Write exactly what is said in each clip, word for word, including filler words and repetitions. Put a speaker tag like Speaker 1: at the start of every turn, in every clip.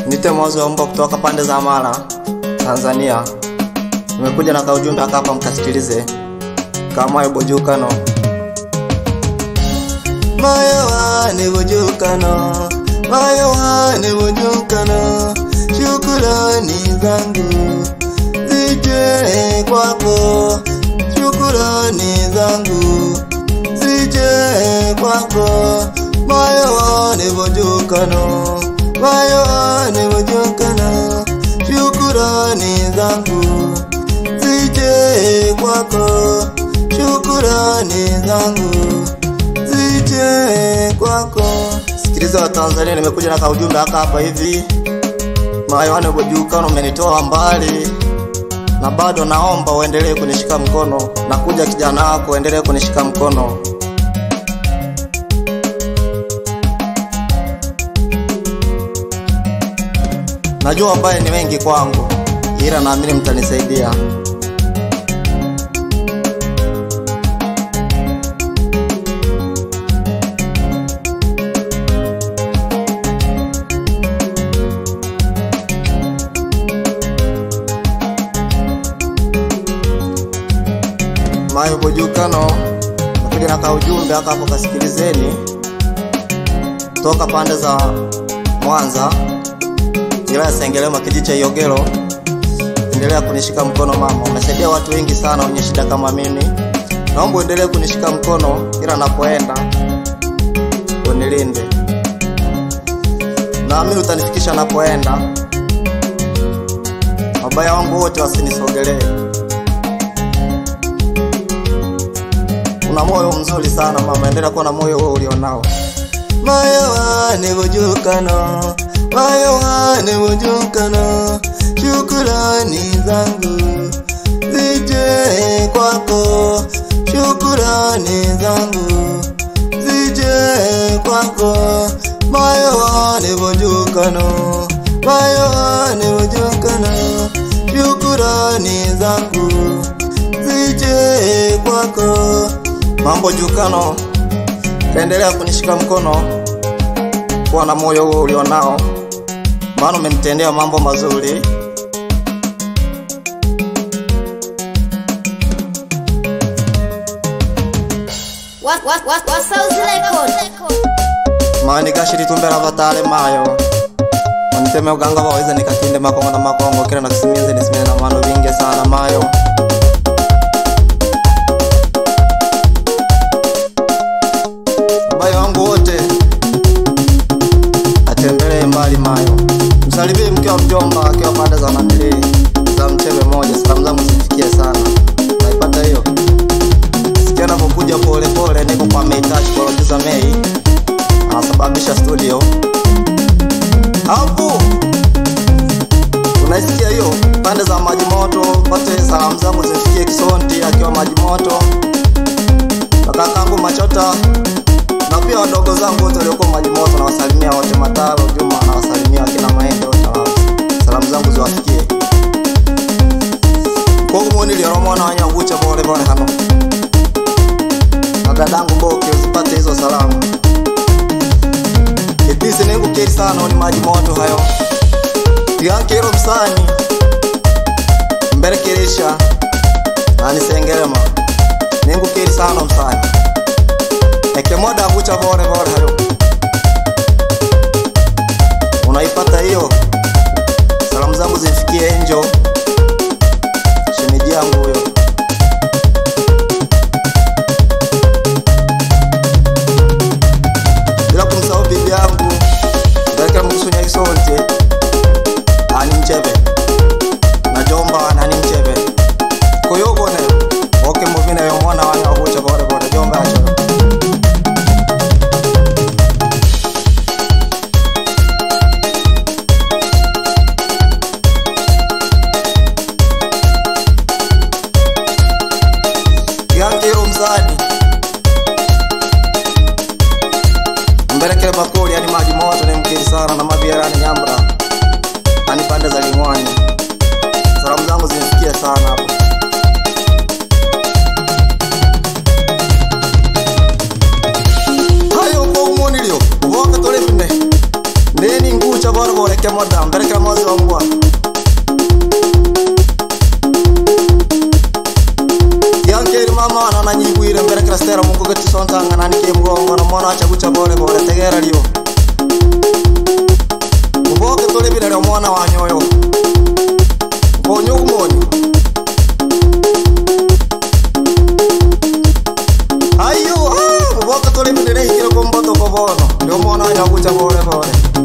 Speaker 1: Nite Mwazo Ombo kutoka pande za Mara, Tanzania. Nimekuja na kaujumbe hapa mkasikilize. Kama ibojukano. Mayo wane bojukano, mayo wane bojukano. Shukrani zangu zije kwako, shukrani zangu zije kwako. Mayo wane bojukano, mayo wane bojukano. Shukrani zangu zije kwako, shukrani zangu zije kwako. Sikiliza wa Tanzania, nimekuja na kaujumbe hapa hivi. Mayo wane bojukano, umenitoa mbali na bado naomba uendelee kunishika mkono. Nakuja kijana wako, uendelee kunishika mkono. Najua mbaya ni wengi kwangu, ila naamini mtanisaidia. Mayo bojukano, nakuja na kaujumbe hapa hapo, kasikilizeni. Toka pande za Mwanza, wilaya Sengerema, kijiji cha Yogero. Endelea kunishika mkono mama. Umesaidia watu wengi sana wenye shida kama mimi. Naomba uendelee kunishika mkono ila napoenda unilinde. Na mimi utanifikisha napoenda. Mabaya wangu wote wasinisogelee. Una moyo mzuri sana mama, endelea kuwa na moyo wewe ulionao. Mayo wane bojukano, mayo wane bojukano. Shukrani zangu zije kwako, shukrani zangu zije kwako. Mayo wane bojukano, mayo wane bojukano. Shukrani zangu zije kwako. Mambo jukano, endelea kunishika mkono, kuwa na moyo huo ulionao, maana umenitendea mambo mazuri.
Speaker 2: What what what what sounds like
Speaker 1: Mani kashiri tumbera vatale mayo. Waniteme uganga waweza nikatinde makongo na makongo. Kila nakusimienze nisimene na mano vinge sana mayo. Mbayo wangu wote atembele mbali mayo. Msalibie mkiwa mjomba, akiwa pande za Namili za Mchebe moja. Salamu zangu zifikie sana. Naipata hiyo. Sikia napokuja pole pole, niko kwa Meitouch kwa Logiza Mei. Anasababisha studio hapo. Unaisikia hiyo? Pande za Maji Moto, pate salamu zangu zifikie Kisonti akiwa Maji Moto. Kakangu Machota na pia wadogo zangu wote walioko Maji Moto, na wasalimia wote. Matalo Juma na wasalimia kina Maende wote. Salamu zangu ziwafikie. Kwa kumwoni lioromo na wanyagucha pole pole hano. Dadangu Boke usipate hizo salamu. Kipisi nengu keri sana ni Maji Moto hayo. Tiganke hilo msani mbere keresha ani Sengerema. Nengu keri sana msani. Eke moda bucha bore bore hayo. Unaipata hiyo? Salamu zangu zifikie Enjo, shemeji yangu huyo. Bila kumsahau bibi yangu Dakika Mkusunya Kisonte ani Mchebe na jomba ani Mchebe. Koyogo nayo oke movina yo mwana wanya wabucha bore bore jomba acho. Tiganke msani Mberekele bakuli yani Maji Moto ni mkiri sana, na mabiara ni Nyambra ani pande za Limwani. Salamu zangu zinifikia sana hapo. Hayo kwa umonilio uwaka tole fine neni ngucha gucha bora bora ke moda mbere kama mozi wangwa yankeri mama wana na nyigwire mbere kra stera mungu gati sonta ngana nike mgongo na mwana acha gucha bora bora tegera liyo uboke tole bile mwana wa nyoyo bonyo kumoni ayo ah uboke tole bile hikira komboto kobono ndio mwana acha gucha bora bora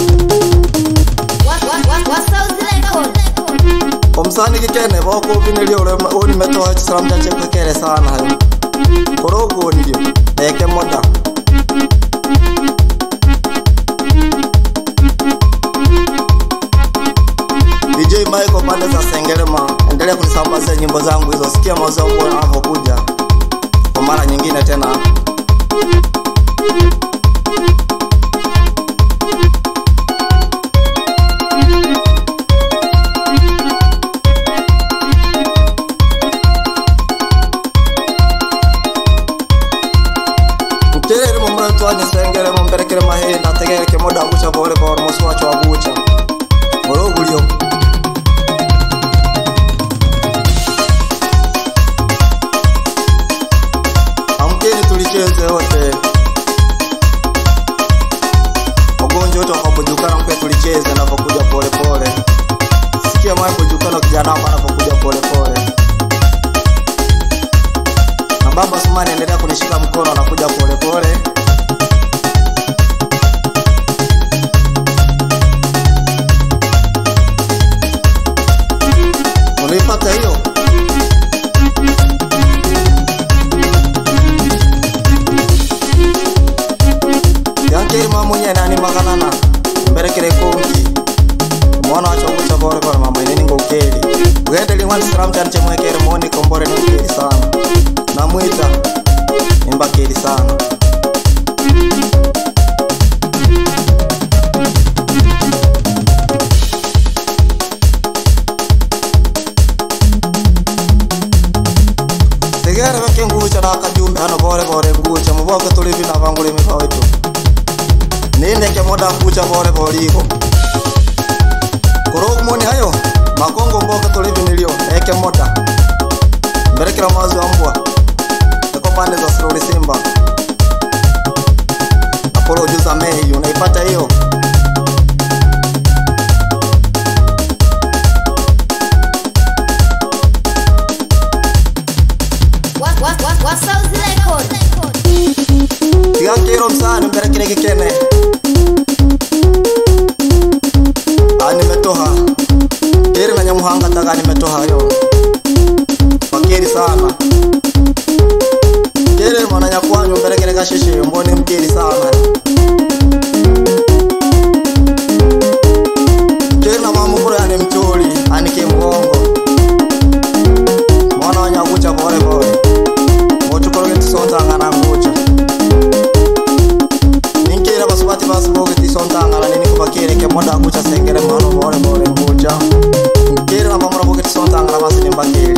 Speaker 1: Omsani kikene boko binili ole oni meto ha salam jache kekere sana hayo korogo ndio eke moda D J Michael pande za Sengerema endelea kunisambaza nyimbo zangu hizo sikia mawazo yangu yanapokuja kwa mara nyingine tena Tuane sengere momberekere mahenda tegere ke moda gucha bore bore musu wacho agucha boro gulio amkeni tulicheze wote ogonjo wote wakabujukana mpe tulicheze na pokuja pole pole sikia mwa kujukana kijana mwana pokuja pole pole na baba Sumani endelea kunishika mkono na kuja pole pole Unipata hiyo Yankeri mamunye nani makanana Mberekere kongi Mwana wacho kucha bore bore mama inini ngokeli Ugende lingwani siram chaniche mwekere mwoni kombore ni ukeli sana na mwita Mbakeli sana Tegere wake ngucha na kajumbe hano bore bore ngucha Mboke tulivi na vangule mifawetu Nine ke moda ngucha bore bore hiko Kurogu mwoni hayo Makongo mboke tulivi nilio Eke moda Mberekira mawazi wa mbwa Eko pande za Siroli Simba Apolo Juza Mehi unaipata hiyo Yankero msani mberekire kikene Ani metoha Keri na nyamuhanga taga ani metoha yo Makeri sana Keri mwana nyakwanyo mberekire kashishi mboni mkeri sana Keri na mamukuro yani mcholi Ani kimgongo Mwana wanyakucha bore bore Mochukuro geti sonta ngana ngucha Ninkera basubati basuboge ti sonta ngana nini kubakere ke moda ngucha sengere mano bore bore ngucha Nkera na mamura boge ti sonta ngana basi nimbakere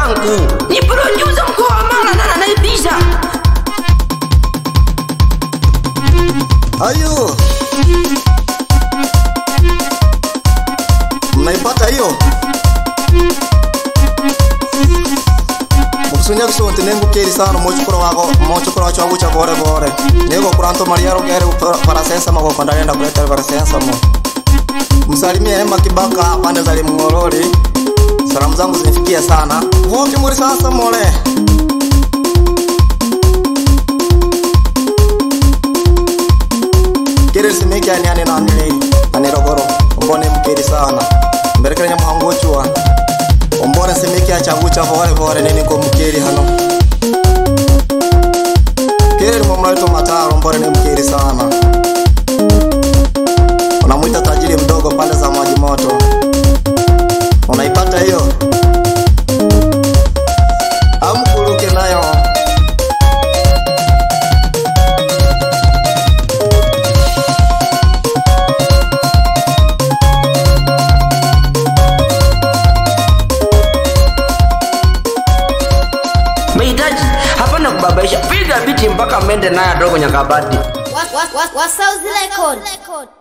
Speaker 3: zangu. Ni producer mkoa wa Mara na anaibisha.
Speaker 1: Ayo. Mnaipata hiyo? Mukusunya kusonte nengu keri sana mochukuro wako mochukuro wacho wagucha bore bore. Nego kuranto mariaro gere para sensa mako kondalenda kuleta para sensa mo. Msalimia Emma Kibaka pande za Limngorori. Salamu zangu zinifikia sana. Woki muri sasa mole. Kiri simiki ani na nili anirogoro. Mbone mkiri sana. Mberekere nyamuhangochua. Mbone simiki achagucha bore bore nini ko mkiri hano. Kiri mumlaito mataro mbone ni mkiri sana. Unamuita tajiri mdogo pande za maji moto. Unaipata hiyo? Amkuruke nayo.
Speaker 3: Mahitaji hapana kubabaisha. Piga biti mpaka mende naye dogo Nyakabati.
Speaker 2: Wa wa wa wa South Record.